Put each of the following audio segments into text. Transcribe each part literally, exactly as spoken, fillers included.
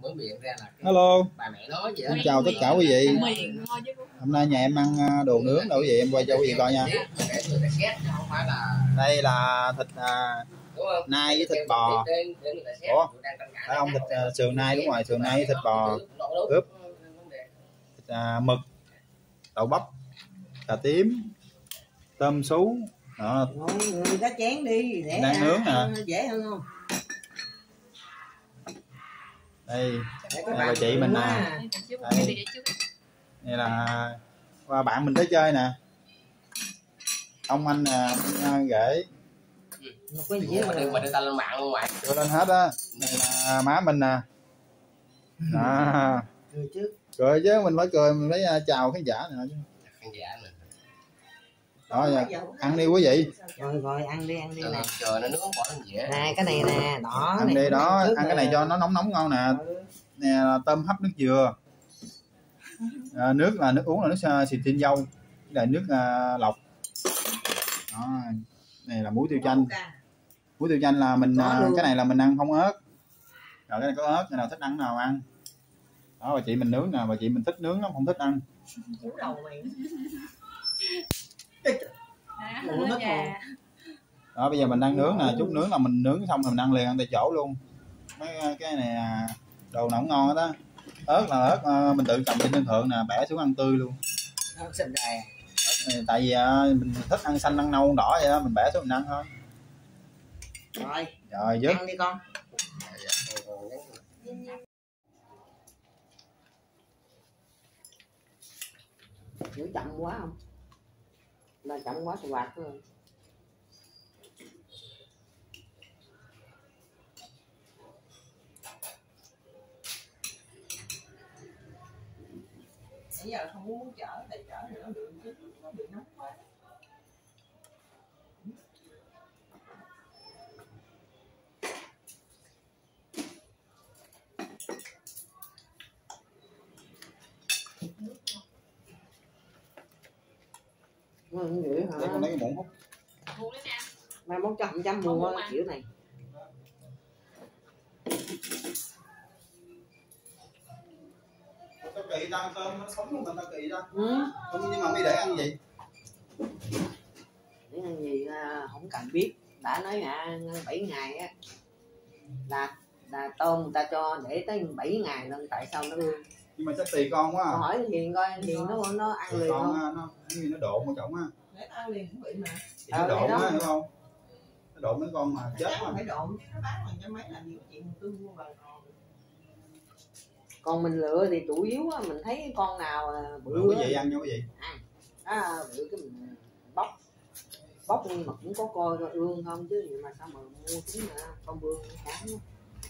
mở miệng ra là hello, bà mẹ nói vậy. xin chào tất cả quý vị. Hôm nay nhà em ăn đồ nướng đâu quý vị, em quay cho quý vị coi nha. Đây là thịt à, nai với thịt bò. Ủa, phải không? Thịt à, sườn nai, đúng rồi, sườn nai với thịt bò ướp, thịt à, mực, đậu bắp, cà tím, tôm sú. Đó. Người có chén đi để đang nướng nè, dễ hơn không? Đây, đây là chị mình nè. Đây. Đây là qua bạn mình tới chơi nè. Ông anh nè, gửi. Có gì mà đừng mà đưa ta lên mạng luôn mày. Đưa lên hết á. Đây là má mình nè. Đó. Cười chứ. Cười chứ, mình phải cười, mình phải chào khán giả nè. Khán giả nè. Đó nha. Ăn đi quý vị. Rồi rồi ăn đi, ăn đi nè. Trời nó nướng bỏ lên dễ. Nè cái này nè, đó. Ăn đi đó, ăn cái này cho nó nóng nóng ngon nè. Nè là tôm hấp nước dừa. À, nước là nước uống là nước xì tin dâu. Đây là nước uh, lọc. Đó. Này là muối tiêu chanh. Muối tiêu chanh là mình uh, cái này là mình ăn không ớt. Rồi cái này có ớt, cái nào thích ăn nào ăn. Đó, bà chị mình nướng nè, bà chị mình thích nướng lắm, không thích ăn. Đó, bây giờ mình đang nướng nè, chút nướng là mình nướng xong rồi mình ăn liền, ăn tại chỗ luôn. Mấy cái này đồ nóng ngon đó. Ớt là ớt mình tự trồng trên sân thượng nè, bẻ xuống ăn tươi luôn. Tại vì mình thích ăn xanh, ăn nâu, ăn đỏ vậy đó, mình bẻ xuống mình ăn thôi. Rồi. Rồi dứt. Ăn đi con. Nếu chậm quá không? Là chậm quá thì quạt thôi. Bây giờ không muốn chở, tại chở thì nó đường chứ nó bị nóng quá. Ngon dữ hả? Để con lấy cái muỗng hút. Mai món trăm trăm mua kiểu này. Tao kỳ tao cơm nó sống luôn mà tao kỳ tao. Ừ. Nhưng mà mày để ăn gì? Để ăn gì không cần biết. Đã nói à bảy ngày á là là tôm người ta cho để tới bảy ngày nên tại sao nó ương. Nhưng mà chắc tùy con quá. À. Hỏi Hiền coi Hiền nó nó ăn liền con, không? Nó như nó độn ở trọng á. Để ăn liền cũng bị mà. Thì nó độn á, hiểu không? Nó độn mấy con mà chết quá. Phải độn chứ nó bán bằng trăm mấy làm gì có chuyện tư mua vài con. Còn mình lựa thì chủ yếu á, mình thấy con nào bự quý vị ăn nha quý vị. Ăn. À, bự cái mình bóc. Bóc nhưng mà cũng có coi coi ương không chứ gì mà sao mà mua chúng là con bương sáng đó.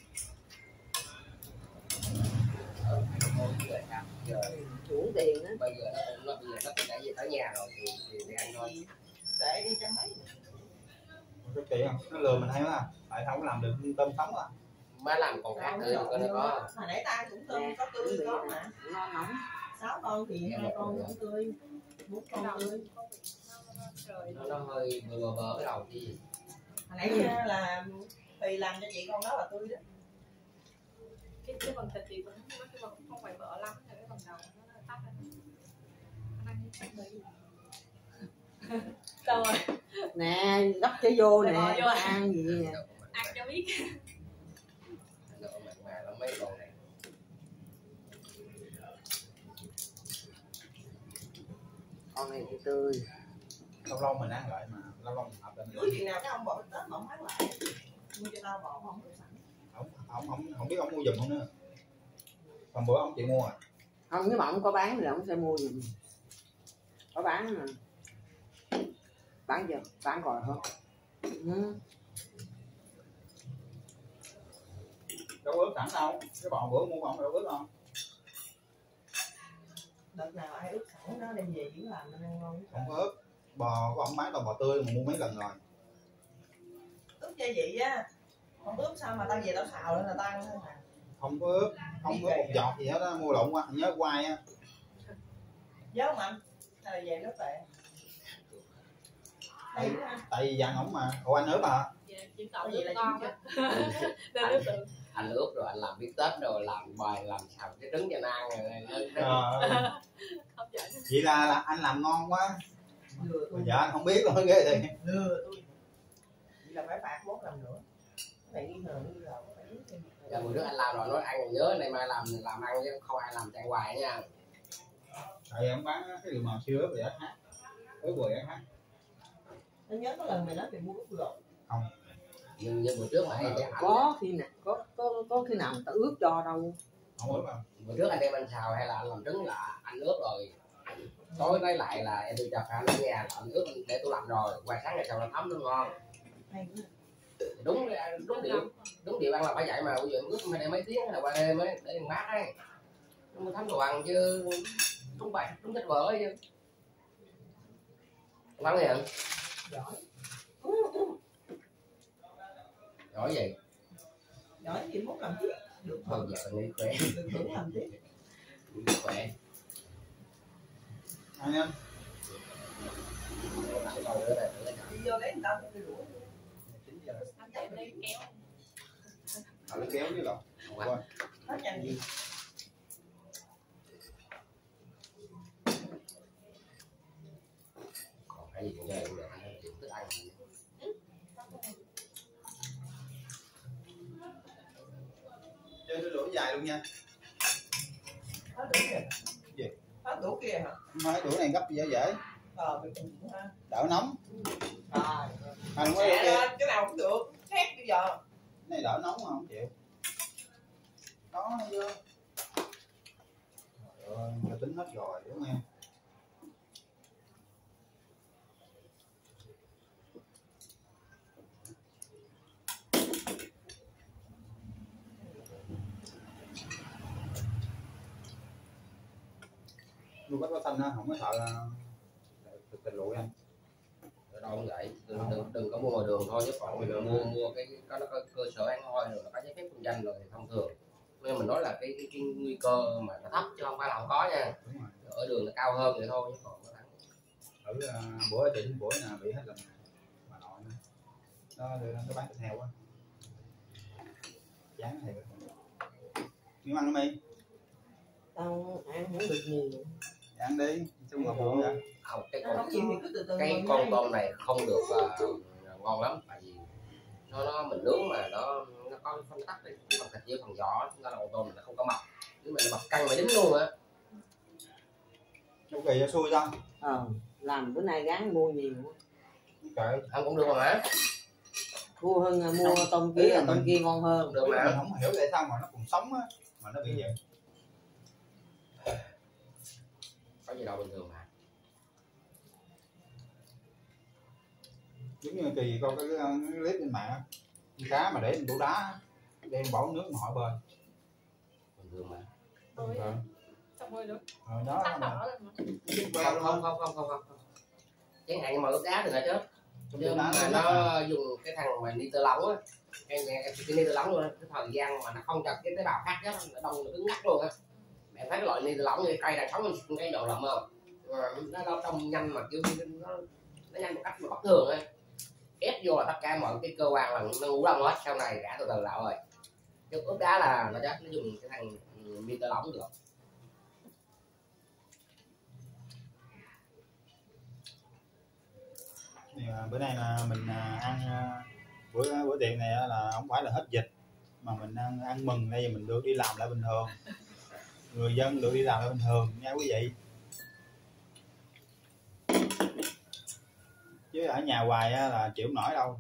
Chủ tiền á. Bây giờ nó bây giờ nó đã về tới nhà rồi thì thì, thì ăn thôi. Để đi trăm mấy. Cái kỳ không? Nó lừa mình hay quá. Tại không có làm được tôm sống à. Má làm còn khác nữa có nó có. Hồi nãy ta cũng tôm có tươi có mà. Ngon nóng. sáu con thì hai con cũng tươi. bốn con tươi. Nó, nó hơi bờ bờ bờ cái đầu thì. Hồi nãy là tùy làm cho chị con đó là tươi đó. Cái cái phần thịt thì cũng cái phần không phải bở lắm, cái phần đầu nó tắt lên. Ăn như chắc đấy. Đâu rồi? Nè, gấp cho vô nè, vô ăn gì nè. Ăn cho biết. Nó mặn mà nó mấy con này. Con này thì tươi. Lâu lâu mình ăn lại mà, lâu lâu mình hợp lên. Ủa chuyện nào cái ông bỏ Tết mà ông bán lại. Mua cho tao bỏ không được sẵn. Không, không, không, không biết ông mua giùm không nữa. Còn bữa ông chị mua à? Không, nếu mà ông có bán thì ông sẽ mua giùm. Có bán mà. Bán chưa? Bán rồi không? Ừ. Đâu ướp sẵn đâu. Cái bọn bữa mua ông đâu ướp không? Đợt nào ai ướp sẵn nó đem về chỉ làm nên ăn ngon. Không có ướp. Bò của ông bán toàn bò tươi mà mua mấy lần rồi. Ướp cho vậy á. Không ướp sao mà tao về tao xào lên là tao ăn thôi mà. Không có ướp, không có một giọt gì hết á, mua lộn qua, nhớ quay á. Nhớ không anh? Hay là về nước tệ? Tại, tại vì dặn ổng mà. Ủa anh ướp à? Dạ, chị cậu gì là con. Nên nước tự. anh ướp rồi anh làm bít tết rồi làm bài làm xào cái trứng cho ăn rồi. Không giỏi. Vậy là, là anh làm ngon quá. Lừa tôi. Dạ anh không biết luôn ghê thì. Lừa tôi. Vậy là phải phạt bốn lần nữa. Này nghi ngờ nghi ngờ phải biết thêm. Dạ bữa trước anh làm rồi nói ăn nhớ nay mai làm làm ăn chứ không ai làm chạy hoài nha. Tại em bán cái đường màu sữa về ét hát. Ướp rồi ét hát. Anh nhớ có lần mày nói mày mua ướp rồi. Không. Nhưng như bữa trước mà em ăn Có khi nào có có có khi nào người ta ướp cho đâu. Không ướp đâu. bữa trước anh đem anh xào hay là anh làm trứng là anh ướp rồi. Tối lấy lại là em đi chặt anh ở nhà anh ướp để tôi làm rồi qua sáng ngày sau nó thấm nó ngon. Đúng đúng điệu đúng điệu ăn là phải vậy mà bây giờ ướp phải để mấy tiếng là qua đêm mới để mát ấy nó mới thấm đồ ăn chứ đúng vậy đúng thích vợ chứ lắm gì anh Giỏi. giỏi gì Giỏi thì mốt làm tiếp. Được thôi giờ anh nghĩ khỏe đừng tưởng làm tiếp. khỏe Anh em. Đi vô lấy người ta một cái đũa. Anh chạy lấy kéo. Nó kéo chứ đâu. Hết nhanh gì. còn cái gì cũng vậy cũng được anh thức ăn Chơi đũa dài luôn nha. Hết đũa kìa. Gì? Hết đũa kia hả? Mấy đũa này gấp dễ dễ. Ờ mày cùng ha. Đỡ nóng. Rồi. Anh không có Xẻ đũa lên kia. cái nào cũng được. Khác bây giờ. Cái này đỡ nóng mà không chịu. Đó vô. Trời ơi, người tính hết rồi đúng không em? Nuôi bắt có xanh á, không có sợ thực tình lụi anh. đâu không vậy đừng, đừng, đừng có mua ngoài đường thôi chứ còn mình mua mua cái có nó có cơ sở ăn thôi rồi nó có giấy phép kinh doanh rồi thì thông thường nên mình nói là cái, cái, cái nguy cơ mà nó thấp chứ không phải là không có nha. Đúng rồi. Ở đường nó cao hơn vậy thôi chứ còn nó thắng. Ở uh, bữa tỉnh bữa nào bị hết lần mà nội nữa. Đó đưa nó bán thịt heo á. Chán thiệt. Miếng ăn đi. Tao ăn không được nhiều. Ăn đi, chung là phụ vậy. Không cái Không con chịu thì cứ từ từ. cái con tôm này không được uh, ngon lắm tại vì nó, nó mình nướng mà nó nó có cái phân tắc đấy cái phần thịt với phần vỏ nó là con tôm nó không có mập nếu mà nó mập căng mà dính luôn á. Chú kỳ cho xui sao? Ờ, làm bữa nay gán mua nhiều. Trời, Ăn cũng được mà hả? Mua hơn mua Không, tôm ý kia, là tôm mình- kia ngon hơn. Được mình mà. không hiểu tại sao mà nó còn sống á mà nó bị vậy. Có gì đâu bình thường mà. Giống như kỳ coi cái, cái clip trên mạng á, con cá mà để trên tủ đá đem bỏ nước mà hỏi bơi. Bình thường mà. Rồi. Rồi, Xong rồi đúng. rồi đó Tắt là đỏ lên mà. queo Không luôn không không? không không không không. Chẳng hạn như mà ướp đá thì là chết. Trong Nhưng tủ đá mà nó nó dùng cái thằng mà nitơ lỏng á, cái cái nitơ lỏng luôn, cái thời gian mà nó không cho cái tế bào khác chết, nó đông nó cứng ngắc luôn á. Bạn thấy cái loại nitơ lỏng như cây đằng sống cái độ lầm không? Nó đâu đông nhanh mà kiểu nó nó nhanh một cách mà bất thường á. Ép vô là tất cả mọi cái cơ quan là nó ngủ đông hết, sau này cả từ từ lại rồi. Chứ ướp đá là nó chết, nó dùng cái thằng nitơ lỏng được. Thì, à, bữa nay là mình à, ăn à, bữa bữa tiệc này á là không phải là hết dịch mà mình ăn ăn mừng đây mình được đi làm lại bình thường, người dân được đi làm lại bình thường nha quý vị, chứ ở nhà hoài á là chịu không nổi đâu.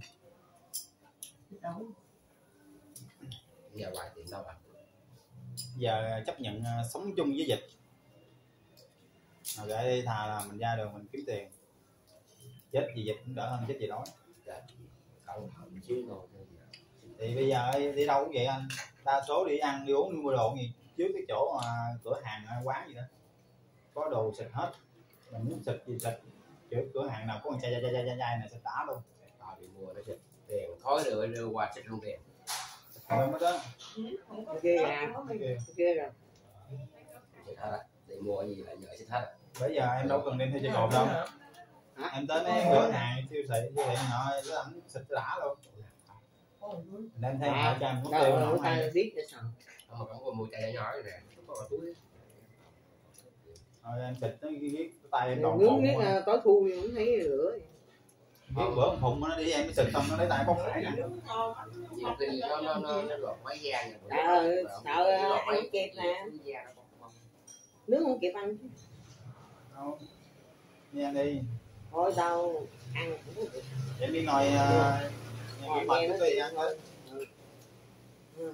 Giờ hoài tiền đâu à? Giờ chấp nhận à, sống chung với dịch rồi để đi thà là mình ra đường mình kiếm tiền, chết vì dịch cũng đỡ hơn chết vì đói. Cẩn thận chứ rồi. Thì bây giờ đi đâu cũng vậy anh, đa số đi ăn đi uống đi mua đồ gì trước cái chỗ mà cửa hàng quán gì đó có đồ xịt hết, mình muốn xịt gì xịt, kiểu cửa hàng nào có con chai chai chai chai chai này xịt đã luôn. Tao đi mua nó xịt tiền thói rồi đưa qua xịt luôn tiền. Thôi mất đó. Ghê à, ghê rồi. Xịt hết á, đi mua gì lại nhờ xịt hết á. Bây giờ em đâu cần đem theo chai cồn đâu. Em tới mấy cửa hàng siêu thị siêu thị nọ cứ ảnh xịt đã luôn. đem thêm À, hai trăm có đâu tiêu người không ta hay. biết cho sao. Không mà cũng có mua chai nhỏ này nè, không có vào túi. Thôi em xịt nó cái tay em Nướng còn biết phụng uh, có thui không thấy lửa. bữa bữa phụng nó đi em mới xịt xong nó lấy tay bóc phải nè. Nhiều khi nó nó nó nó lọt máy da nha. Sợ sợ ăn kịp nè. Nướng không kịp ăn. Đâu. Đi ăn đi. Thôi đâu ăn cũng được. Em đi ngồi ngồi mệt chút đi ăn thôi. Ừ. Ừ.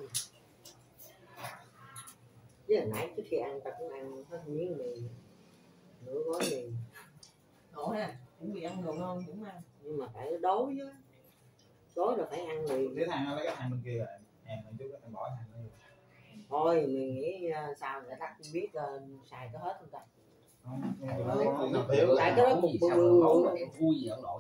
Với hồi nãy trước khi ăn ta cũng ăn hết miếng mì, nửa gói mì. Ủa ha, cũng bị ăn đồ ngon cũng ăn. Nhưng mà phải đói chứ, đói là phải ăn liền. Cái thằng nó lấy cái thằng bên kia rồi, em một chút em bỏ thằng nó. Thôi mình nghĩ uh, sao người ta không biết uh, xài có hết không ta? Không, Tại cái đó cục bự luôn mà em vui gì ông nội.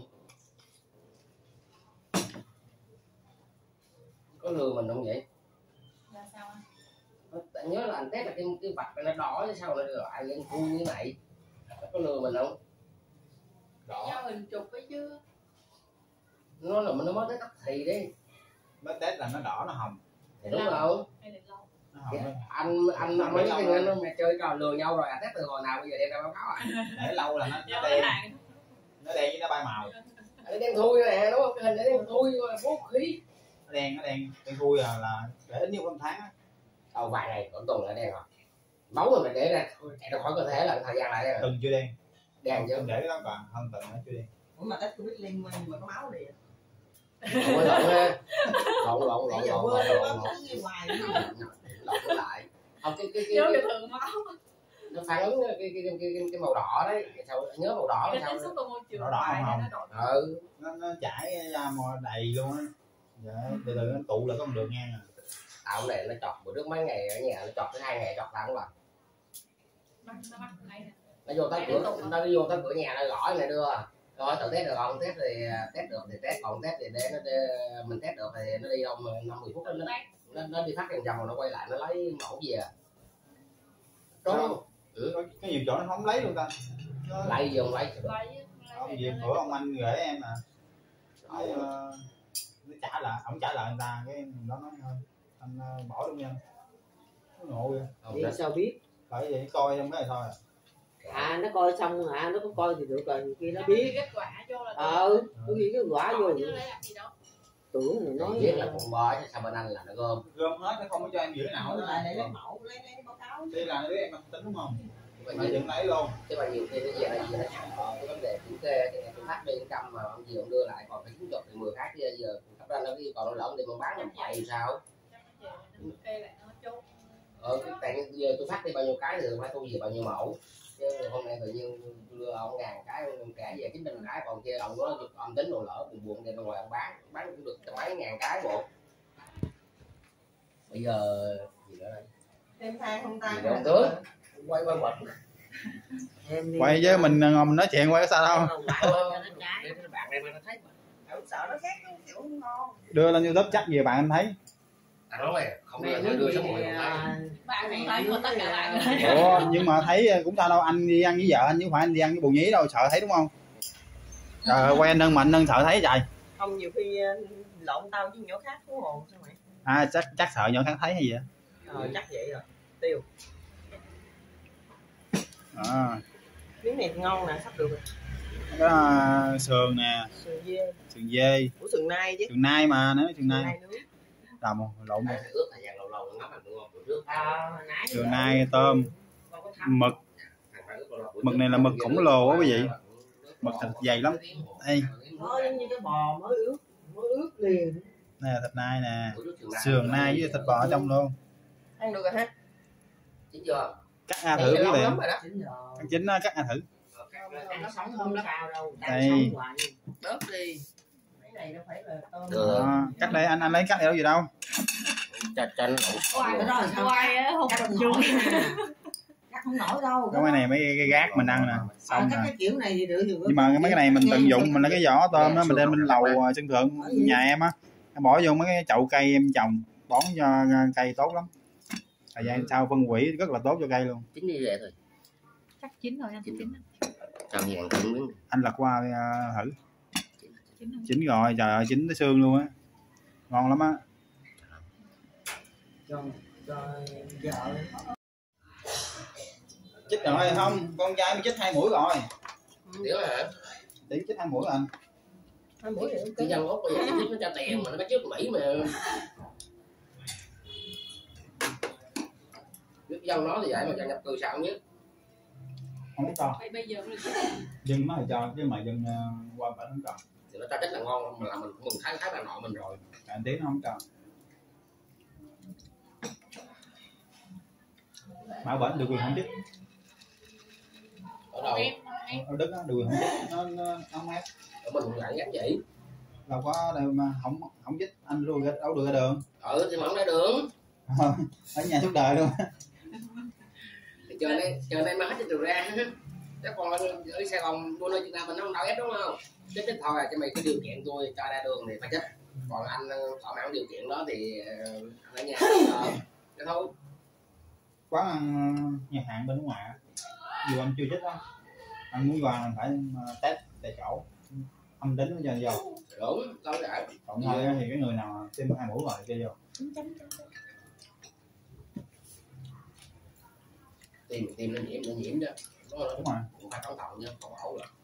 Có lừa mình không vậy? Là sao anh? Anh nhớ là anh test là cái cái vạch nó đỏ chứ sao lại lại lên vui như này? Có lừa mình không? Do hình chụp ấy chứ. Nó là nó mới tới tắt thì đấy. Mới test là nó đỏ nó hồng. Thì đúng không? Hay để lâu. Nó hồng thôi. Anh anh anh mấy cái nó mẹ chơi trò lừa nhau rồi, anh test từ hồi nào bây giờ đem ra báo cáo à? Để lâu là nó Do nó cái đen, hàng. nó đen với nó bay màu. Anh đen thui nè, đúng không? Cái hình này đen thui mà bố khí. Nó đen nó đen, đen thui là là để ít nhiêu một tháng á. Đầu vài ngày còn tuần là đen rồi. Máu rồi mình để ra ra khỏi cơ thể là thời gian lại đen rồi. Từng chưa đen. Đen chứ. Đừng để cái đó còn hơn tuần nó chưa đen. Ủa mà test Covid liên quan mà có máu liền. Lộn lộn ha. Lộn lộn lộn Nãy giờ lộn quên lộn nó lộn. có cái hoài nữa. Lộn lại. Không cái cái Nhớ cái cái thường máu. nó phản ứng cái cái cái cái, cái màu đỏ đấy. Sao nhớ màu đỏ Cái là tiếp sao? xúc vào môi trường Đỏ đỏ ngoài hồng nên nó đỏ. Ừ. Nó nó chảy ra mò đầy luôn á. Dạ, từ từ nó tụ lại có một đường ngang à. Tao này nó chọt bữa trước mấy ngày ở nhà nó chọt tới hai ngày chọt tao cũng làm. Nó bắt này nè. Nó vô tới cửa nó đi vô tới cửa nhà nó gõ này đưa rồi tự test được không, test thì test được thì test, còn test thì để nó mình test được thì nó đi đâu mà năm mười phút nó nó, nó đi phát vòng vòng rồi nó quay lại nó lấy mẫu về có Ừ. Cái nhiều chỗ nó không lấy luôn ta. Nó lại dùng lại Lấy ông gì bữa ông anh gửi em à. Nó, uh, nó trả lại, ông trả lại người ta cái đó nói thôi anh uh, bỏ luôn nha. Nó ngộ kìa. Vậy sao biết? Bởi vậy coi trong cái này thôi. À nó coi xong hả, nó có coi thì được rồi, khi nó biết biết. kết quả vô là Ờ, có ghi cái quả vô. chứ lấy làm gì đâu. Tưởng người nói biết là con bò chứ sao bên anh là nó gom Gom hết nó không có cho em giữ nào Hỏi hết. lại để lấy mẫu, lấy lấy báo cáo. Đây là đứa em tính đúng không? mà Mà nhiều dựng lấy luôn. chứ mà nhiều khi nó về đây về nó chẳng có cái vấn đề kiểm kê thì tôi phát đi trăm mà ông gì ông đưa lại còn phải chín chục thì mười khác chứ giờ cấp ra nó yêu cầu nó lỡ đi mà bán nó vậy sao? Kê lại nó chốt. Ờ cái tại giờ tôi phát đi bao nhiêu cái thì phải thu về bao nhiêu mẫu chứ hôm nay tự nhiên đưa ông ngàn cái trả về chín trăm cái còn kia ông nó ông tính đồ lỡ buồn buồn đem ra ngoài ông bán bán cũng được mấy ngàn cái bộ bây giờ gì nữa đây Thêm than không tan. gì nữa ông tướng quay quay quẩn Quay với mình ngồi mình nói chuyện quay có sao đâu. bạn đây mà nó thấy Sợ nó khác cái kiểu ngon. Đưa lên YouTube chắc về bạn anh thấy. anh nói mày không Mày đưa nói đưa gì số mọi người à, Bạn này thấy của tất cả bạn. Ủa nhưng mà thấy cũng sao đâu, anh đi ăn với vợ anh chứ không phải anh đi ăn với bồ nhí đâu, sợ thấy đúng không? Trời ơi quen nâng mạnh nâng sợ thấy trời. Không nhiều khi lộn tao với nhỏ khác thú hồn sao mày? À chắc chắc sợ nhỏ khác thấy hay gì á. Ờ chắc vậy rồi. Tiêu. À, Miếng này ngon nè, sắp được rồi. có sườn nè, Sườn dê. sườn dê, Ủa sườn nai chứ. sườn nai mà nếu sườn Sườn nai nai nướng. đầm lộn phải ướp thời gian lâu lâu ngắm anh đúng không bữa trước à, hồi nãy sườn nai tôm mực. Mực này là mực khổng lồ á quý vị, mực thịt dày lắm. Đây nó giống như cái bò mới ướp, mới ướp liền. này là thịt nai nè, sườn nai với thịt bò ở trong luôn. Ăn được rồi ha. chính chưa Cắt ra thử quý vị, lắm rồi đó. Chín rồi. ăn chín á, cắt ra thử. Nó sống không sao đâu, đang Đây. sống hoài. Bớt đi. Cái này đâu phải là tôm. Đó, cắt đây anh anh lấy cắt đâu gì đâu. cho cho nó Cái đó là sao? Quay á không Cắt tập không trung. nổi nè. Cắt không nổi đâu. Có cái này mấy cái gác mình ăn nè, À, xong cắt nè. cái kiểu này thì được thì Nhưng mà mấy cái này mình tận dụng, mình lấy cái vỏ tôm đó mình đem lên lầu sân thượng nhà em á, em bỏ vô mấy cái chậu cây em trồng bón cho cây tốt lắm, thời gian sau phân hủy rất là tốt cho cây luôn. chính như vậy thôi Chắc chín rồi anh chín. cho nhiều ăn miếng Anh lật qua uh, thử Chín rồi. chín rồi, trời ơi chín tới xương luôn á. ngon lắm á. cho cho vợ Chích rồi không, con trai mới chích hai mũi rồi. Tiểu hả? Tí chích hai mũi rồi anh. hai mũi nữa Cái dân Úc bây giờ chích nó cho tiền mà nó bắt chước Mỹ mà. Biết dân nó thì vậy mà dân nhập cư sao không biết. Không có cho. Vậy bây giờ mới được. Dân nó thì cho chứ mà dân uh, qua bển không cho. Thì nó cho chích là ngon mà là mình mình thấy thấy bà nội mình rồi. Anh tí nó không cho. Mà bển được quyền không chích. Ở đâu? Em, em. Ở Đức á, được quyền không chích. Nó nó nó không ép. Ở mình cũng gắn vậy. Đâu có đâu mà không không chích anh rồi đâu được ra đường. Ừ thì mà không ra đường. Ở nhà suốt đời luôn. Thì chờ đây chờ đây má cho trường ra. Chắc còn ở Sài Gòn tôi nơi Việt Nam mình nó không đâu ép đúng không? Chích chích thôi cho mày cái điều kiện tôi cho ra đường thì phải chích. Còn anh thỏa mãn điều kiện đó thì anh ở nhà cái thôi. Quán ăn nhà hàng bên nước ngoài dù anh chưa chích đó, anh muốn vào phải test tại chỗ âm tính mới cho vô. Đúng đâu đã. Còn thôi thì cái người nào tiêm hai mũi rồi cho vô. Tìm tìm nó nhiễm nó nhiễm chứ. Đúng rồi. Cũng phải cẩn thận chứ không ẩu rồi.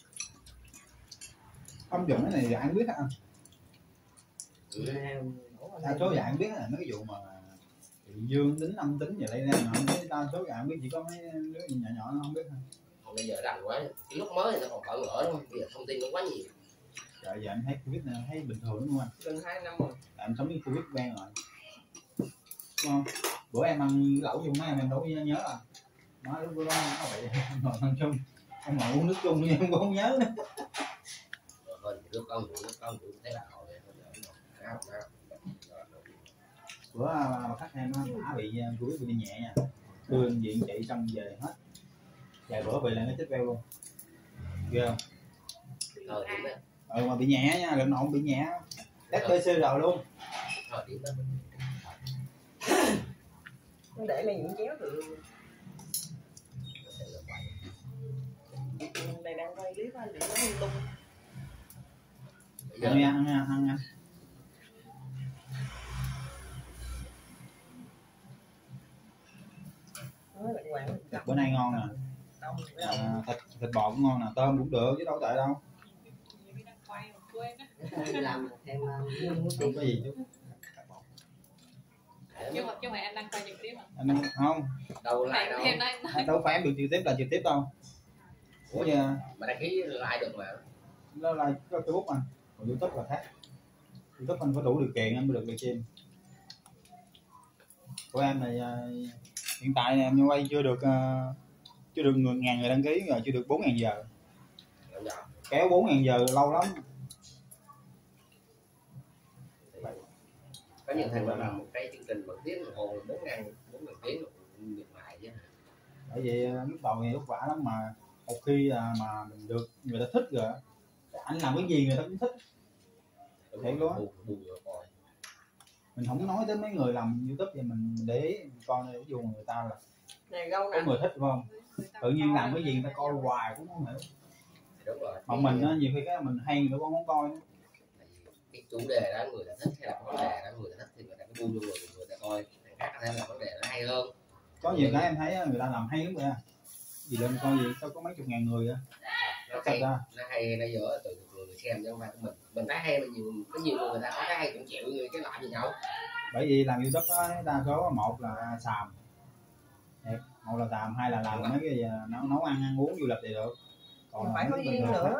Không dùng cái này anh biết hả anh? Ừ. Đa số dạng biết là mấy cái vụ mà dương tính âm tính vậy đây nè, không biết đa số dạng biết chỉ có mấy đứa nhỏ nhỏ nó không biết thôi. Còn bây giờ rành quá, cái lúc mới thì nó còn bỡ ngỡ đúng không? Bây giờ thông tin nó quá nhiều. Trời giờ anh thấy Covid này thấy bình thường đúng không anh? Gần hai năm rồi. Tại em sống với Covid quen rồi. Đúng không? Bữa em ăn lẩu chung mấy em em đâu có nhớ à. Nói lúc bữa đó nó vậy ngồi ăn chung. Em ngồi uống nước chung nhưng em cũng không nhớ nữa. Rồi hơn nước con nước con cũng thấy là hồi nào nào. Bữa mà khách em á đã bị Covid bị nhẹ nha. Đưa bệnh viện chạy xong về hết. Vài bữa bị lại nó chết veo luôn. Ghê không? Thời điểm đó. Ừ mà bị nhẹ nha, lần nào cũng bị nhẹ. test pê xê rờ luôn. Thời điểm đó. Nó để lại những chéo được. Này đang quay clip anh để nó lung tung. Ăn nha, ăn nha, ăn nha. Bữa nay ngon nè. À, thịt thịt bò cũng ngon nè, tôm cũng được chứ đâu tệ đâu. làm thêm Không có gì chứ. Chứ mà chứ mà anh đang quay trực tiếp à? Anh không. Đâu lại đâu. Thêm đây. Anh đâu phải em được trực tiếp là trực tiếp đâu. Ủa giờ mà đăng ký lại được mà. Đó là có Facebook anh, còn YouTube là khác. YouTube anh có đủ điều kiện anh mới được livestream. Của em là hiện tại em quay chưa được uh, chưa được mười ngàn người đăng ký rồi, chưa được bốn ngàn giờ. Kéo bốn ngàn giờ lâu lắm. Có những thằng mà làm một cái chương trình một tiếng đồng hồ bốn ngàn bốn ngàn tiếng cũng được lại chứ. Bởi vậy lúc đầu thì vất vả lắm mà một khi mà mình được người ta thích rồi, anh làm cái gì người ta cũng thích. Thiệt luôn á. Mình không nói tới mấy người làm YouTube thì mình để ý coi ví dụ người ta là này gâu có người thích phải không? Tự nhiên làm cái gì người ta coi hoài cũng không hiểu. Đúng rồi. Mà mình á, nhiều khi cái mình hay người ta cũng không coi. Cái chủ đề đó người ta thích hay là vấn đề đó người ta thích thì người ta cứ bu vô người người ta coi. Thằng khác có thể là vấn đề nó hay hơn. Có nhiều cái em thấy người ta làm hay lắm kìa. Gì lên coi gì sao có mấy chục ngàn người á. Nó hay, nó hay nó dở từ người xem chứ không phải mình. Mình thấy hay mà nhiều có nhiều người người ta có cái hay cũng chịu cái loại gì nhau. Bởi vì làm YouTube đó đa số một là xàm. Một là xàm, hai là làm mấy cái nấu nấu ăn ăn uống du lịch thì được. Còn phải có duyên nữa.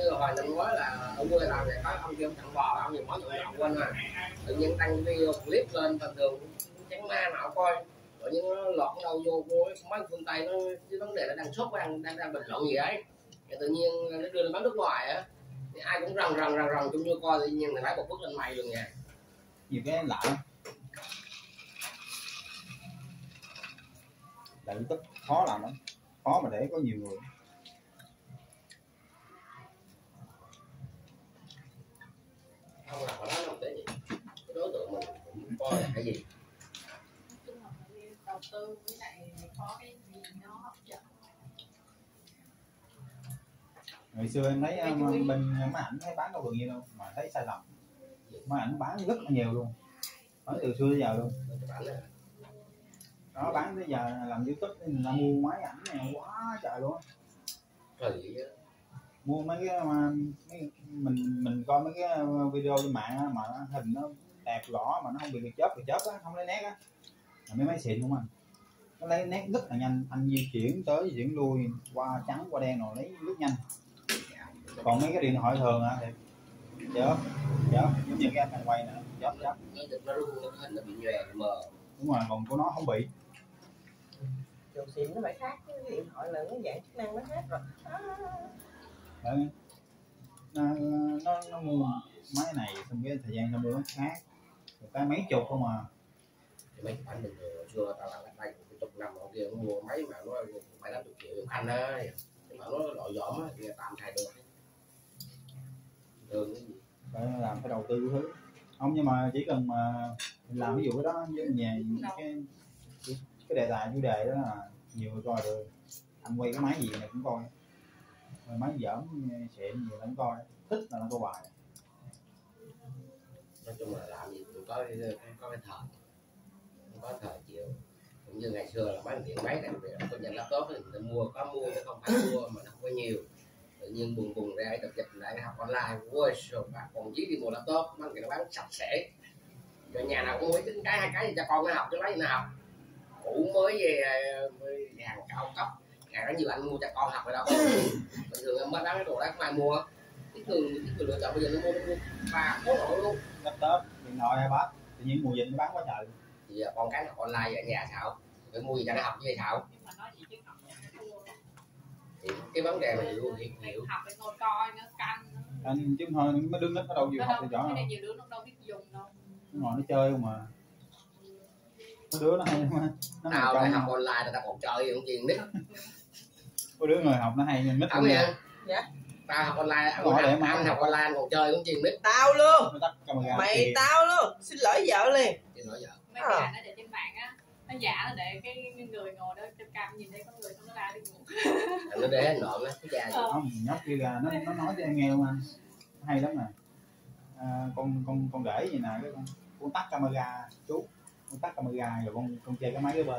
như hồi năm ngoái là ở quê làm này có ông kêu tặng bò, ông nhiều món tặng bò quên mà tự nhiên tăng video clip lên bình thường chẳng ma nào coi, tự nhiên nó lọt đâu vô mấy phương Tây nó cái vấn đề là đang sốt đang đang đang bình luận gì ấy, tự nhiên nó đưa lên bán nước ngoài á, thì ai cũng rần rần rần rần chung như coi, tự nhiên là phải một bước lên mày luôn nha. Nhiều cái lạ lắm. Làm YouTube khó làm lắm, khó mà để có nhiều người. Không là họ nói không cái gì, cái đối tượng mình cũng coi là cái gì. Chung là phải đầu tư với lại có cái gì nó hấp dẫn. Ngày xưa em thấy um, bên máy ảnh thấy bán đâu được nhiều đâu mà thấy sai lầm. Máy ảnh bán rất là nhiều luôn, bán từ xưa tới giờ luôn. Đó bán tới giờ làm YouTube nên là mua máy ảnh này quá trời luôn. Mua mấy cái mấy, mình mình coi mấy cái video trên mạng mà hình nó đẹp rõ mà nó không bị bị chớp bị chớp á, không lấy nét á, là mấy máy xịn không anh, nó lấy nét rất là nhanh, anh di chuyển tới di chuyển lui qua trắng qua đen rồi lấy rất nhanh. Còn mấy cái điện thoại thường á thì chớp chớp giống như cái anh quay nè, chớp chớp nó hình nó bị nhòe mờ. Đúng rồi, còn của nó không bị. Đồ xịn nó phải khác, cái điện thoại là nó dạng chức năng nó khác rồi. Đấy. Nó, nó, nó mua máy này xong cái thời gian nó mua máy khác, một cái mấy chục không à. Mấy anh mình xưa tao làm đây một chục năm ở kia mua máy mà nó phải năm chục triệu anh á, nhưng mà nó loại dỏm á thì tạm thay được. Thường cái gì Phải làm phải đầu tư thứ không, nhưng mà chỉ cần mà làm ví dụ cái đó với nhà cái cái đề tài chủ đề đó là nhiều người coi được. Anh quay cái máy gì này cũng coi, máy dởm xịn nhiều lắm coi, thích là nó coi bài. Nói chung là làm gì cũng có có cái thời, có thời chịu. Cũng như ngày xưa là bán điện máy này có nhận laptop thì người mua có mua chứ không phải mua mà nó không có nhiều. Tự nhiên buồn buồn ra tập dịch lại học online, ôi rồi bà còn chí đi mua laptop bán cái nó bán sạch sẽ, rồi nhà nào cũng mới tính cái hai cái gì cho con nó học chứ lấy gì nó học, cũ mới về hàng cao cấp, ngày đó nhiều anh mua cho con học ở đâu bình thường em mới bán cái đồ đó không ai mua, cái người cái người lựa chọn bây giờ nó mua nó mua ba bốn loại luôn, laptop điện thoại iPad tự nhiên mùa dịch nó bán quá trời. thì giờ con cái học online ở nhà sao phải mua gì cho nó học chứ sao, thì cái vấn đề mà hiểu hiểu hiểu học để ngồi coi nó canh anh chứ thôi mấy đứa nít nó đâu chịu học thì giỏi đâu, nhiều đứa nó đâu biết dùng đâu, nó ngồi nó chơi không mà. Có đứa nó hay nó tao lại học online là tao còn chơi cũng chuyện nít. Có đứa người học nó hay nít Đúng lắm. Dạ. Tao học online, anh, học, anh học online còn chơi cũng chuyện nít. Tao luôn. Mày kìa. Tao luôn. Xin lỗi vợ liền. Xin lỗi vợ. Mấy cái ảnh nó để trên mạng á, nó giả nó để cái người ngồi đó trên cam nhìn thấy có người xong nó ra đi ngủ. Nó để nộm á, cái da gì. Không, nhóc kia là nó nó nói cho em nghe luôn anh. Hay lắm nè. À, con con con để gì nè, cái con con tắt camera chú, con tắt camera rồi con con chơi cái máy cái bên.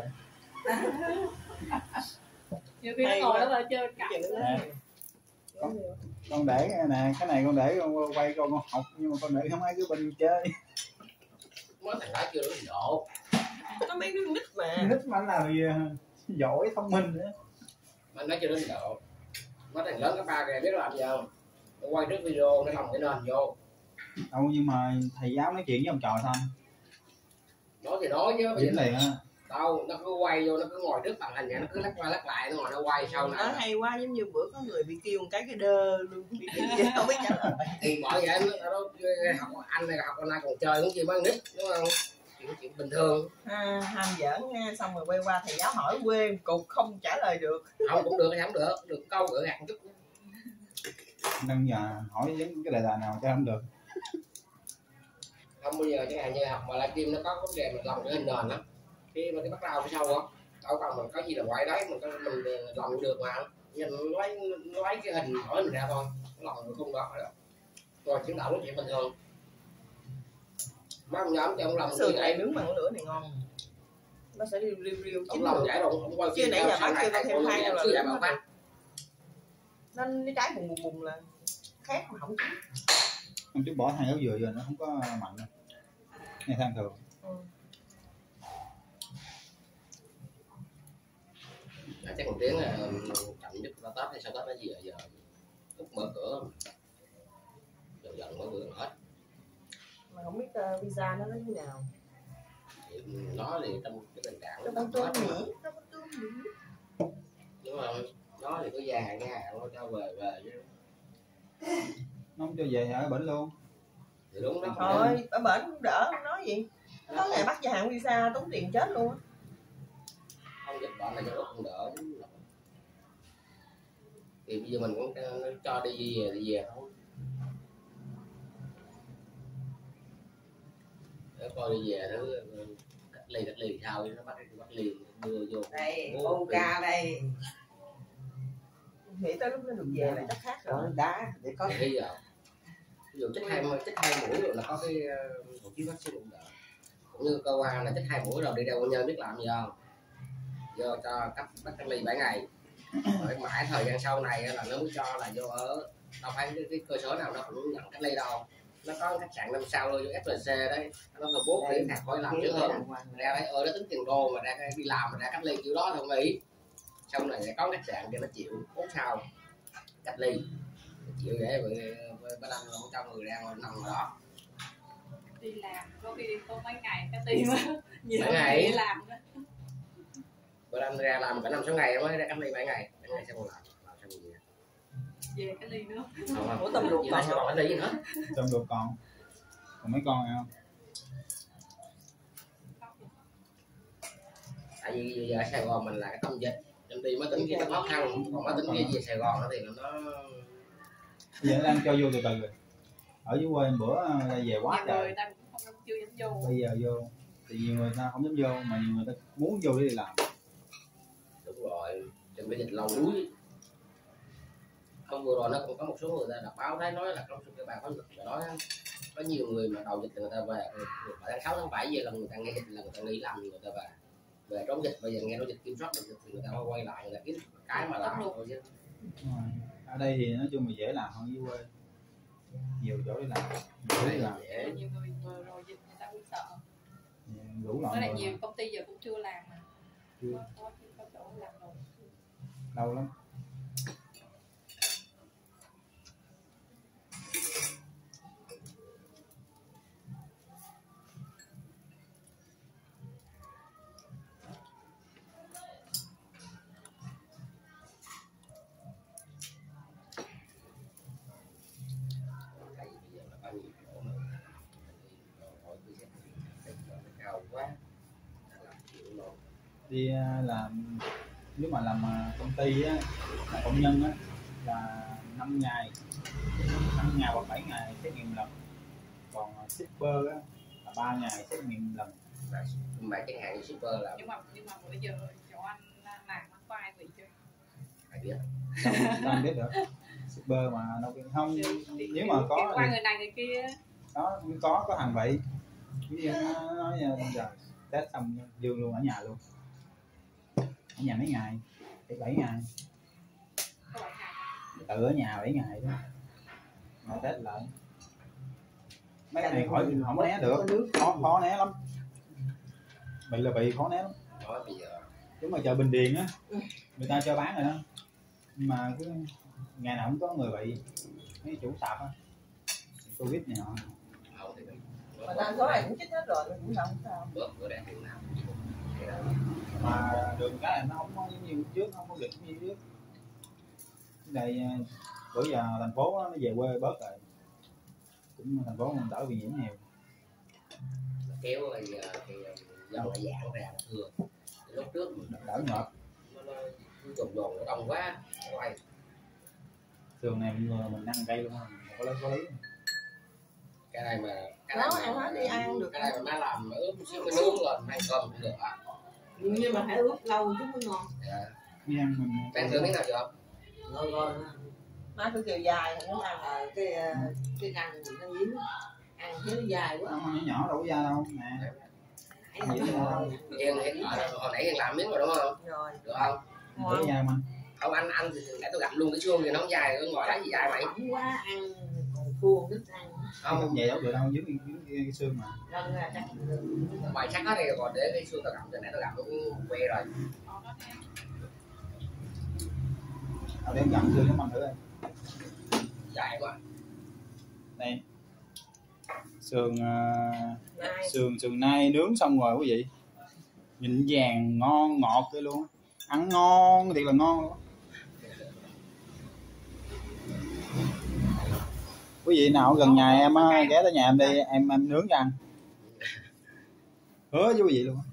Nhiều khi nó ngồi đó là chơi cặp. Con, con để nè, cái này con để con quay con con học, nhưng mà con để cái máy cái bên chơi. Mới thằng gái chưa đến độ. Nó mấy đứa nít mà. Nít mà là giỏi thông minh nữa. Mà nó chưa đến độ. Nó thằng lớn các ba kìa biết làm gì không? Nó quay trước video nó lòng cái nền vô. Đâu nhưng mà thầy giáo nói chuyện với ông trò sao anh? Nói thì nói chứ. Dính liền á. Đâu, nó cứ quay vô, nó cứ ngồi trước màn hình vậy, nó cứ lắc qua lắc lại, nó ngồi nó quay sau này. Nó hay quá, giống như bữa có người bị kêu một cái cái đơ luôn, bị cái không biết trả lời. Thì bởi vậy nó, nó học anh này học online còn chơi cũng chi mấy nít đúng không? Chuyện, chuyện bình thường. À, ham giỡn nha, xong rồi quay qua thầy giáo hỏi quê cục không trả lời được. Không cũng được, không được, được câu gỡ gạt chút. Nên giờ hỏi những cái đề tài nào cho không được. Không bây giờ chẳng hạn như học mà livestream nó có vấn đề mình lòng cái hình nền lắm. Khi mà cái bắt đầu phía sau á, đâu còn mình có gì là quay đấy, mình có mình lòng được mà. Nhìn lấy lấy cái hình hỏi mình ra thôi, lòng được không đó được. Rồi chuyển động nó chuyện bình thường. Má ông nhóm cho ông lòng sườn này nướng bằng lửa này ngon. Nó sẽ riu riu riu chín lòng giải rồi, ông quay chưa nãy giờ bác kêu thêm hai rồi là nướng bằng nó nó trái bùng bùng bùng là khác mà không chín. Em chút bỏ hai áo dừa giờ nó không có mặn đâu. Nghe than thường. Ừ. Chắc một tiếng là chậm nhất là Tết hay sau Tết là gì giờ lúc mở cửa dần mỗi bữa hết. Mà không biết uh, visa nó nói thế nào. Thì nó thì trong cái tình trạng Nó nó con hết tôm mà. Mỹ, nó con tôm Mỹ. Nhưng mà nó thì có gia hạn gia hạn nó cho về về chứ. Nó không cho về ở bển luôn. Thì đúng đó. Thôi ở bển cũng đỡ, không nói gì. Nó có ngày bắt gia hạn visa tốn tiền chết luôn á. Không dịch bệnh là cho nó không đỡ chứ. Thì bây giờ mình cũng cho đi về đi về thôi. Để coi đi về thứ cách ly cách ly sao nó bắt bắt liền đưa vô. Đây ô ca đây. Nghĩ tới lúc nó được về là chắc khác rồi. Rồi đá để có Bây giờ ví dụ chích hai chích hai mũi rồi là có cái hộ chiếu vaccine cũng đỡ. Cũng như cơ quan là chích hai mũi rồi đi ra quân nhân biết làm gì không? Vô cho cấp bắt cách ly bảy ngày. Rồi mãi thời gian sau này là nó mới cho là vô ở đâu phải cái, cái cơ sở nào nó cũng nhận cách ly đâu. Nó có khách sạn năm sao luôn, ép lờ xê đấy, nó phải bố để thạc khỏi làm chứ hơn. Ra đây ơi nó tính tiền đô mà ra đi làm mà ra cách ly kiểu đó không nghĩ. Xong này có khách sạn cho nó chịu bốn sao cách ly chịu để bữa năm không cho người ra nằm ở đó đi làm có khi có mấy ngày cái tim nhiều mấy ngày đi làm đó. Bữa năm ra làm cả năm sáu ngày mới ra cách ly bảy ngày bảy ngày xong rồi làm làm xong rồi về cái ly nữa không không Ủa tôm luộc còn còn cách ly gì nữa Tôm luộc còn còn mấy con không? Tại vì giờ ở Sài Gòn mình là cái tâm dịch em đi mới tính kia nó khó khăn còn mới tính kia về Sài Gòn thì nó Bây giờ nó đang cho vô từ từ rồi. Ở dưới quê bữa ra về quá nhiều trời. người ta cũng không chưa dám vô. Bây giờ vô thì nhiều người ta không dám vô mà nhiều người ta muốn vô để đi làm. đúng rồi đừng bị dịch lâu đuối. Hôm vừa rồi nó cũng có một số người ta đọc báo thấy nói là trong số các bạn có dịch nói có nhiều người mà đầu dịch thì người ta về tháng sáu tháng bảy về là người ta nghe dịch là người ta nghĩ làm người ta về về trốn dịch bây giờ nghe nói dịch kiểm soát được dịch thì người ta quay lại là cái cái mà làm thôi chứ. Ở đây thì nói chung là dễ làm hơn dưới quê, nhiều chỗ để làm, dễ Đây làm, dễ. Nhiều người vừa rồi dịch người ta cũng sợ. đủ Với loại lại người. nhiều công ty giờ cũng chưa làm mà. Chưa. Có, có, có chỗ làm rồi. Lâu lắm. Đi làm nếu mà làm công ty á, là công nhân á, là năm ngày năm ngày hoặc bảy ngày xét nghiệm lần, còn shipper á, là ba ngày xét nghiệm lần. Mà cái hàng shipper là Nhưng mà nhưng mà bữa giờ chỗ anh làm nó có ai bị chưa? ai biết Sao anh biết được shipper mà đâu không Thì, nếu mà có qua thì, người này người kia đó có có thằng vậy chứ nó nói giờ test xong dương luôn ở nhà luôn, ở nhà mấy ngày để bảy ngày có bảy ngày. tự ở nhà bảy ngày đó mà test lại mấy cái này khỏi không né được, khó khó né lắm, bị là bị khó né lắm. nói bây giờ Đúng mà chợ Bình Điền á người ta cho bán rồi đó nhưng mà cứ ngày nào cũng có người bị mấy chủ sạp á Covid này nọ. không thì Mà đa số này cũng chích hết rồi cũng không sao. bớt bữa đẹp điều nào Mà đường cái này nó không có như trước, không có dịch như trước. Đây bữa giờ thành phố nó về quê bớt rồi, cũng thành phố mình đỡ bị nhiễm nhiều. kéo bây giờ thì dần lại giãn ra thừa lúc trước mình Đỡ ngợp. nó nó dồn dồn nó đông quá quay Thường này mình, mình ăn cây luôn không có lấy có lấy. cái này mà cái Nấu này ăn mà, hết đi ăn được. cái này mà má làm ướp xíu mới nướng lên ăn cơm cũng được à. nhưng mà phải ướp lâu chứ mới ngon. Dạ. Đi ăn mình Bạn thử miếng nào chưa? Ngon ngon. Má cứ kêu dài không ăn. À, cái cái răng mình nó dính ăn thấy nó dài quá. không nhỏ nhỏ đâu có da đâu nè. Nãy giờ nó Yên hiện hồi nãy Yên làm miếng rồi đúng không? Rồi. Được không? Để da mà. Không anh anh thì để tôi gặp luôn cái xương thì nó không dài, nó ngồi đá gì dài mày? mỏng quá ăn còn khô đứt ăn. Không Không, vậy đâu được đâu, dưới cái, cái, cái xương mà. Răng ra chắc mày chắc hết thì còn để cái xương tao gặm từ nãy tao gặm nó que rồi. Còn đó nè. Tao đem gặm xương nó ăn thử đây. Dài quá. Đây sườn uh, Nai. sườn sườn nai nướng xong rồi quý vị, nhìn vàng ngon ngọt kia luôn, ăn ngon thiệt là ngon luôn. Quý vị nào gần nhà em á, ghé tới nhà em đi, em em nướng cho ăn, hứa với quý vị luôn.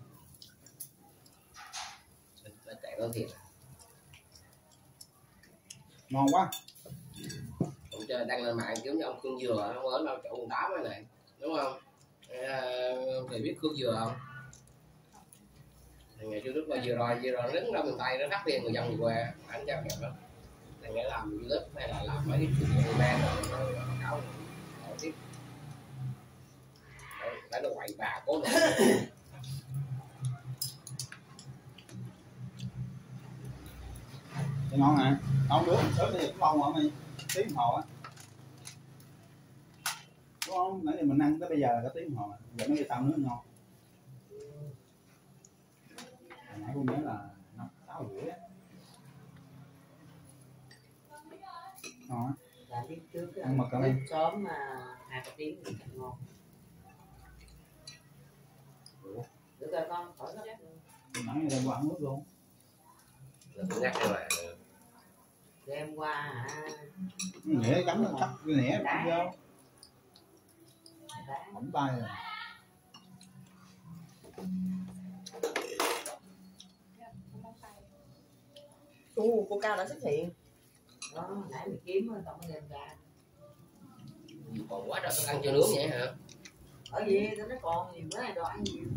Ngon quá. Cũng chơi đăng lên mạng kiếm như ông Khương Dừa, ông ở đâu chỗ quận tám này này, đúng không? À, thầy biết Khương Dừa không? Ngày trước lúc mà vừa rồi vừa rồi đứng ra miền Tây nó phát tiền người dân về quê, anh cho đẹp lắm. Thằng nghe làm YouTube hay là làm mấy cái chuyện men rồi cáo tiếp. Đấy nó quậy bà cố định. Cái ngon hả? Ngon nướng sớm bây giờ cũng lâu hả mày? Tiếng đồng hồ á. Đúng không? Nãy giờ mình ăn tới bây giờ là có tiếng đồng hồ rồi. Giờ mấy cái tao nướng ngon. Hồi nãy con nhớ là năm sáu rưỡi á. Ngon á. Là biết trước Ăn mực rồi. sớm mà hai cái tiếng thì càng ngon. Được rồi con, khỏi gấp. Nãy giờ qua ăn nước luôn. Nó ngắt ra mà. Đem qua hả? Nghĩa cắm nó cắt cái nĩa cắm vô. Đá. Mỏng tay rồi. Ồ, cô Cao đã xuất hiện. Đó, nãy mình kiếm rồi tao mới đem ra. Còn quá trời thức ăn cho nướng vậy hả? Ở gì tao nói còn gì bữa nay đồ ăn nhiều.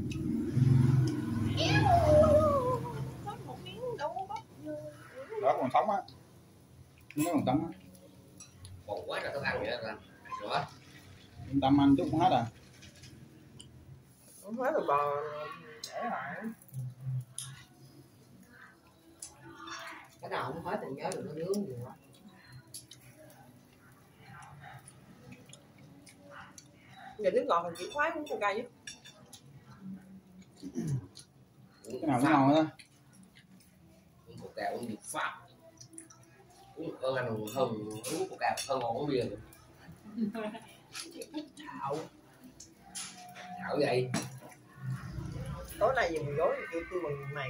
Có một miếng đâu có bắp vô. Đó còn sống á. Nó còn sống á. Còn quá trời thức ăn vậy đó. Rồi. Yên tâm ăn chút cũng hết à. Không hết rồi bò để lại. Cái nào không hết thì nhớ được nó nướng nhiều quá. Giờ nước ngọt thì chỉ khoái của cô Cao chứ. Cái nào cũng ngon đó. Uống coca uống được Pháp. Uống hơn ăn hơn uống coca hơn ngon uống bia. Thạo. Thảo vậy. Tối nay về mùi gối kêu tôi bằng mày.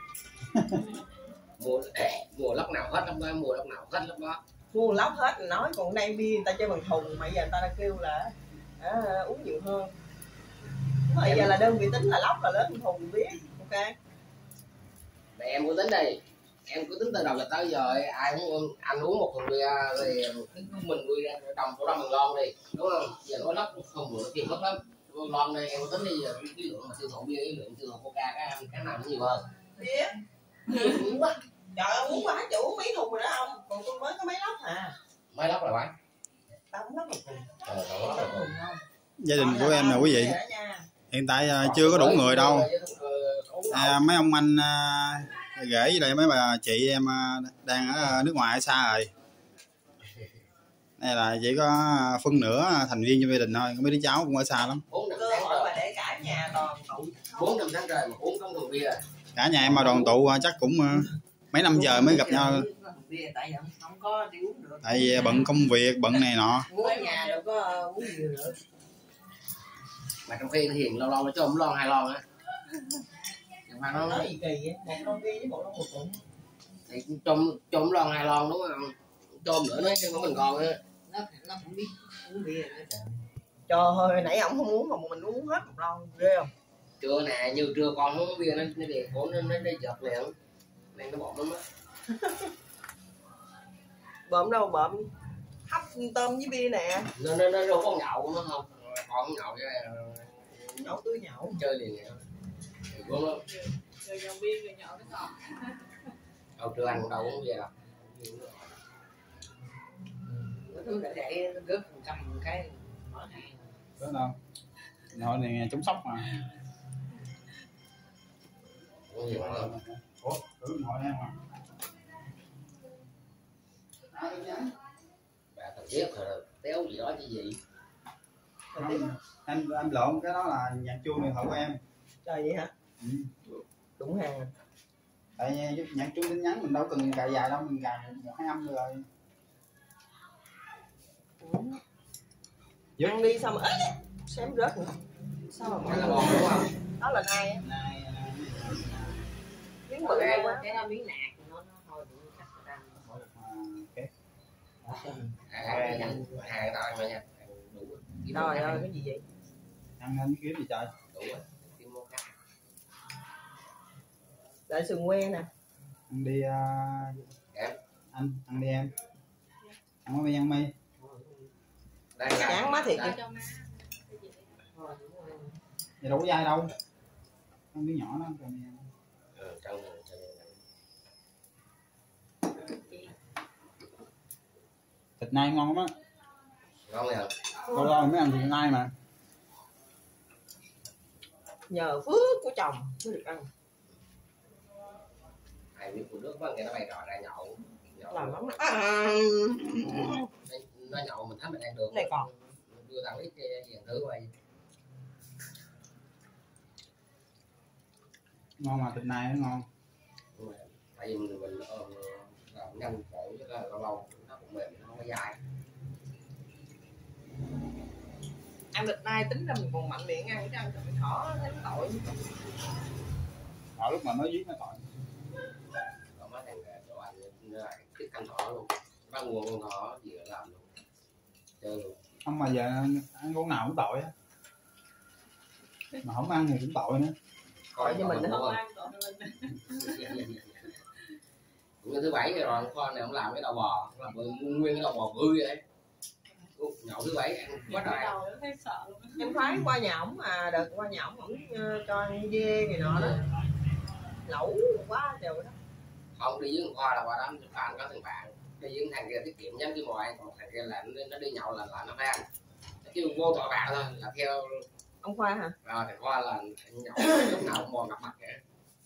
Mua mua lóc nào hết lắm đó, mua lóc nào hết lắm đó. Mua lóc hết rồi nói, còn đây bia người ta chơi bằng thùng mà giờ người ta đã kêu là à, uống nhiều hơn. Bây giờ là đơn vị tính là lóc là lớn thùng biết, ok. Mẹ em cứ tính đi, em cứ tính từ đầu giờ tới giờ ai uống anh uống một thùng bia thì mình bia đồng số trăm mình lon đi, đúng không? Giờ nói lóc không bữa tiền lóc lắm, lon đây em cứ tính đi giờ cái lượng mà tiêu thụ bia cái lượng tiêu thụ coca cái cái nào nó nhiều hơn. Biết. Nhiều quá. Trời ơi uống quá chủ uống mấy thùng rồi đó không? Còn tôi mới có mấy lóc à. Mấy lóc là mấy? Tao không lóc một thùng. Ờ, tao lóc một thùng không? Gia đình của em nè quý vị. Hiện tại chưa có đủ người đâu. À, mấy ông anh uh, rể với lại mấy bà chị em uh, đang ở nước ngoài ở xa rồi. Đây là chỉ có phân nửa thành viên trong gia đình thôi, mấy đứa cháu cũng ở xa lắm. Cơ hội mà để cả nhà đoàn tụ. Bốn năm tháng trời mà uống không thùng bia. Cả nhà em mà đoàn tụ uh, chắc cũng uh, mấy năm giờ mới gặp nhau. Tại vì không có đi uống được. Tại vì bận công việc, bận này nọ. Uống ở nhà đâu có uống nhiều nữa. Mà trong khi Hiền lâu lâu nó cho ông lon hai lon á. Nhưng mà nó nói gì kỳ vậy? Một lon bia với một lon một cụm. Thì trong trong lon hai lon đúng không? Chôm nữa nói chứ không mình còn á. Nó nó cũng biết uống bia nữa trời. Trời ơi, nãy ổng không uống mà mình uống hết một lon, ghê không? Trưa nè, như trưa con uống bia nó nó đẹp của nó nó nó giật liền. Nên nó bọt lắm á. Bợm đâu bợm hấp tôm với bia nè. Nó nó nó đâu có nhậu nó không. Còn nhậu cái Nhậu tươi nhậu. chơi liền nè. Đúng không? Rồi nhậu bia rồi nhậu nó ngọt. Đâu trưa ăn đâu uống bia đâu. Nó cứ để để nó rớt một trăm cái mở hàng. Có đâu. Nội này chống sốc mà. Uống nhiều hơn. Ủa, thử nội em mà. Bà cần thiết rồi téo gì đó chứ gì. Không, anh anh lộn cái đó là nhạc chuông điện thoại của em. Trời vậy hả? Ừ. Đúng hàng à. Tại nhạc chuông tin nhắn mình đâu cần cài dài đâu, mình cài một hai âm rồi. Dứt. Ăn đi xong ế xém rớt nữa. Sao mà Cái là bò đúng không? đó là ai á? Nay Miếng bự cái quá. cái đó miếng nạc nó nó thôi đừng cắt ra. bỏ được két. Hai hai tao ăn rồi nha. Đủ. Trời ơi cái gì vậy? Ăn anh kiếm gì trời. Đủ rồi. Kiếm một cái. Lại sườn que nè. Ăn đi uh... Em. Anh ăn đi em. Ăn mới ăn mi. Đây là Chán má thiệt Cho kìa. cho má. Vậy đâu có dai đâu. Ăn miếng nhỏ đó cho em. Ừ, trong này, trong này. Thịt nai ngon lắm á. Ngon rồi. Lâu lâu mới ăn thịt nai mà. Nhờ phước của chồng mới được ăn. Ai biết của nước cái nó bày trò ra nhậu. Nhậu. Làm lắm à. Nó nhậu mình thấy mình ăn được. Này còn. Đưa tao ít gì thứ vậy. Ngon mà thịt nai nó ngon. Tại vì mình mình uh, làm nhanh khổ chứ là lâu lâu nó cũng mềm nó không có dai. Ăn thịt nai tính ra mình còn mạnh miệng ăn chứ ăn thịt thỏ thấy nó tội. Ở lúc mà mới giết nó tội. Còn mấy thằng chỗ anh thích ăn thỏ luôn. Bắt nguồn con thỏ gì ở làm luôn. Chơi luôn. Không mà giờ ăn con nào cũng tội á. Mà không ăn thì cũng tội nữa. Tội cho mình nữa. Không ăn rồi mình. Cũng thứ bảy rồi con này ông làm cái đầu bò, làm nguyên cái đầu bò bươi vậy đấy. Nhậu thứ bảy ăn quá trời. Đầu nó thấy sợ luôn. Em phái qua nhà ổng mà đợt qua nhà ổng ổng uh, cho ăn dê này nọ đó. Lẩu quá trời đó. Không đi với Khoa là qua đó bạn có thằng bạn đi với thằng kia tiết kiệm nhắn cái mồi ăn, còn thằng kia là nó đi nhậu là là nó phải ăn. Kêu vô tội bạn thôi là theo Ông Khoa hả? rồi thằng Khoa là nhậu lúc nào cũng mồi gặp mặt kìa.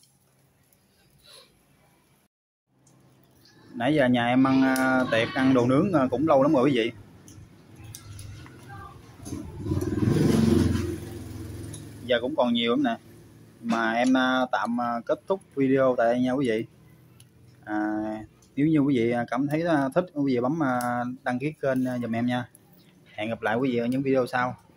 Nãy giờ nhà em ăn uh, tiệc ăn đồ nướng uh, cũng lâu lắm rồi quý vị. Giờ cũng còn nhiều lắm nè. Mà em uh, tạm uh, kết thúc video tại đây nha quý vị. À, nếu như quý vị cảm thấy uh, thích quý vị bấm uh, đăng ký kênh uh, giùm em nha. Hẹn gặp lại quý vị ở những video sau.